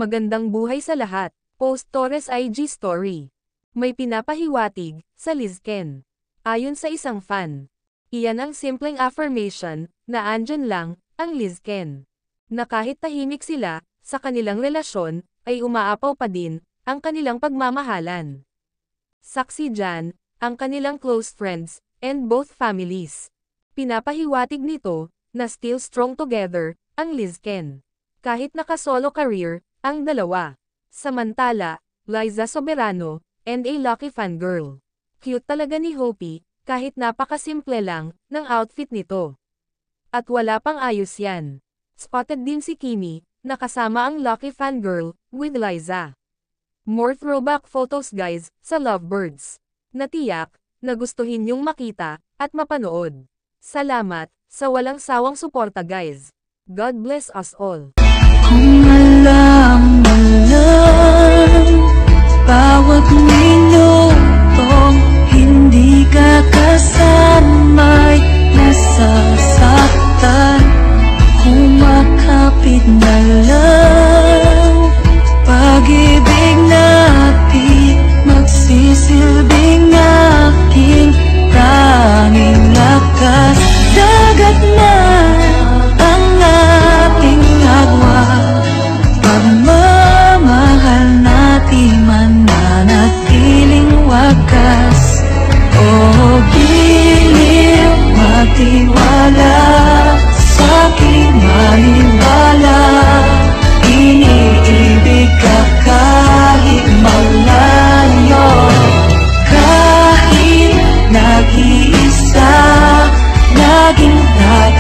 Magandang buhay sa lahat. Post Torres IG Story. May pinapahiwatig sa Liz Ken. Ayon sa isang fan. Iyan ang simpleng affirmation na andyan lang ang Liz Ken. Na kahit tahimik sila sa kanilang relasyon ay umaapaw pa din ang kanilang pagmamahalan. Saksi dyan ang kanilang close friends and both families. Pinapahiwatig nito na still strong together ang Liz Ken. Kahit naka-solo career ang dalawa. Samantala, Liza Soberano and a lucky fangirl. Cute talaga ni Hopi kahit napakasimple lang ng outfit nito. At wala pang ayos yan. Spotted din si Kimi na kasama ang lucky fangirl with Liza. More throwback photos guys sa Lovebirds. Natiyak na gustuhin niyong makita at mapanood. Salamat sa walang sawang suporta guys. God bless us all. Kung alam mo lang, bawat minutong hindi ka kasama'y nasasaktan. Kumakapit na lang, pag-ibig natin magsisilbing aking tanging lakas. Dagat man ang ating agwa, pagmamahal natin mananatiling wakas. O giliw, magtiwala.